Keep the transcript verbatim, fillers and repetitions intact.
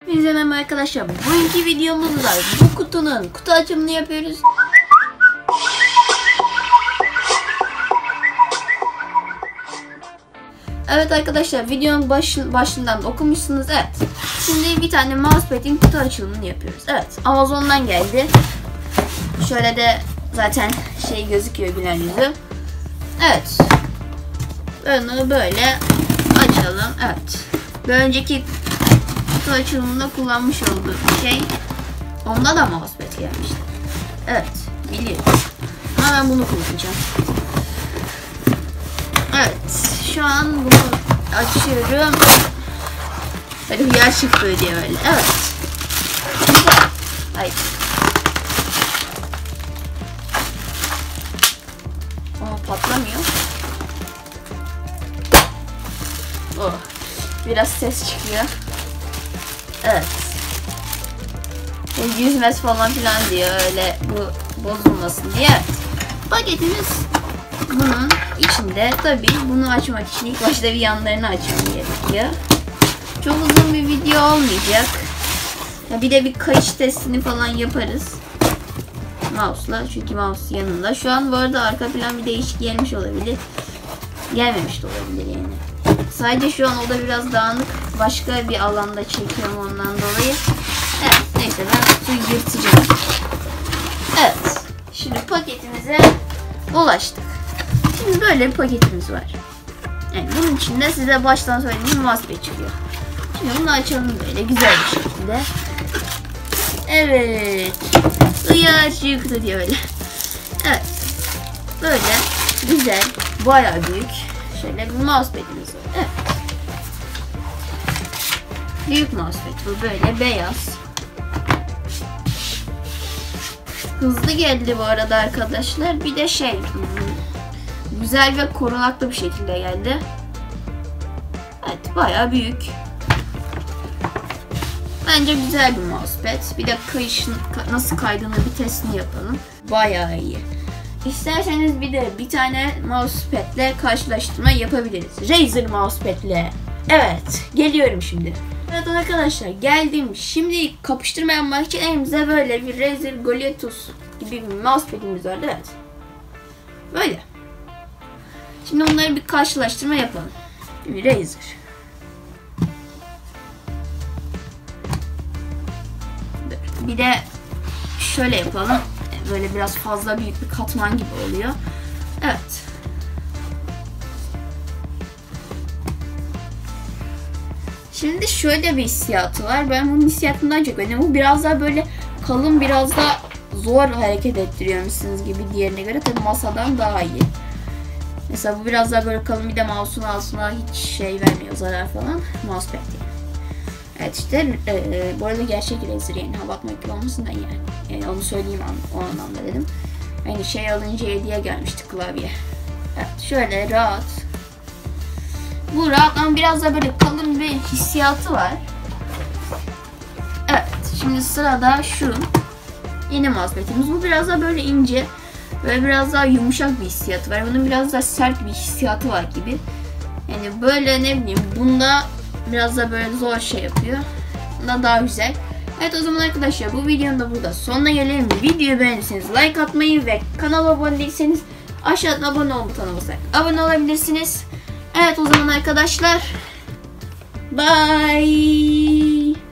Hepinize merhaba arkadaşlar. Bugünkü videomuzda bu kutunun kutu açımını yapıyoruz. Evet arkadaşlar, videonun başın, başından okumuşsunuz. Evet. Şimdi bir tane mousepad'in kutu açılımını yapıyoruz. Evet. Amazon'dan geldi. Şöyle de zaten şey gözüküyor, gülen yüzü. Evet. Bunu böyle açalım. Evet. Bir önceki kutu açılımında kullanmış olduğum bir şey. Onda da mousepad gelmişti. Evet. Biliyorum. Ama ben bunu kullanacağım. Evet. Şu an bunu açıyorum. Böyle hıyar çıktı diye böyle. Evet. Hayır. Ama patlamıyor. Oh. Biraz ses çıkıyor. Evet. Yüzmez falan filan diyor, öyle bu bozulmasın diye. Evet. Paketimiz bunun içinde. Tabii bunu açmak için ilk başta bir yanlarını açmam gerekiyor. Çok uzun bir video olmayacak. Ya bir de bir kayış testini falan yaparız. Mouse'la, çünkü mouse yanında. Şu an bu arada arka plan bir değişik gelmiş olabilir. Gelmemiş de olabilir yani. Sadece şu an o da biraz dağınık. Başka bir alanda çekiyorum ondan dolayı. Evet, neyse ben kutuyu yırtacağım. Evet. Şimdi paketimize ulaştık. Şimdi böyle bir paketimiz var. Yani bunun içinde size baştan söylediğim mousepad çıkıyor. Şimdi bunu açalım böyle güzel bir şekilde. Evet. Hıyar çıktı diye böyle. Evet. Böyle güzel, bayağı büyük. Şöyle bir mousepad'imiz var. Evet. Büyük mousepad bu, böyle beyaz. Hızlı geldi bu arada arkadaşlar. Bir de şey, güzel ve korunaklı bir şekilde geldi. Evet, bayağı büyük. Bence güzel bir mousepad. Bir de kayışın nasıl kaydığını bir testini yapalım. Bayağı iyi. İsterseniz bir de bir tane mousepad'le karşılaştırma yapabiliriz. Razer mousepad'le. Evet, geliyorum şimdi. Evet arkadaşlar, geldim. Şimdi kapıştırma yapmak için elimize böyle bir Razer Goletus gibi bir mousepad'imiz var. Evet. Böyle. Şimdi onları bir karşılaştırma yapalım. Bir Razer. Bir de şöyle yapalım. Böyle biraz fazla büyük bir katman gibi oluyor. Evet. Şimdi şöyle bir hissiyatı var. Ben bunun hissiyatından çok beğendim. Bu biraz daha böyle kalın, biraz da zor hareket ettiriyormuşsunuz gibi diğerine göre. Tabii masadan daha iyi. Mesela bu biraz daha böyle kalın, bir de mouse'un altına hiç şey vermiyor, zarar falan. Mousepad yani. Evet işte e, bu arada gerçek Razer yani, hava atmak gibi olmasın da yani. Yani onu söyleyeyim o anlamda dedim. Yani şey alınca hediye gelmişti, klavye. Evet, şöyle rahat. Bu rahat ama biraz da böyle kalın bir hissiyatı var. Evet, şimdi sırada şu yeni mousepad'imiz. Bu biraz da böyle ince ve biraz daha yumuşak bir hissiyatı var. Bunun biraz daha sert bir hissiyatı var gibi. Yani böyle ne bileyim, bunda biraz da böyle zor şey yapıyor. Bunda daha güzel. Evet, o zaman arkadaşlar bu videonun da burada sonuna gelelim. Videoyu beğenirseniz like atmayı ve kanala abone değilseniz aşağıda abone ol butonuna basarak abone olabilirsiniz. Evet, o zaman arkadaşlar bye.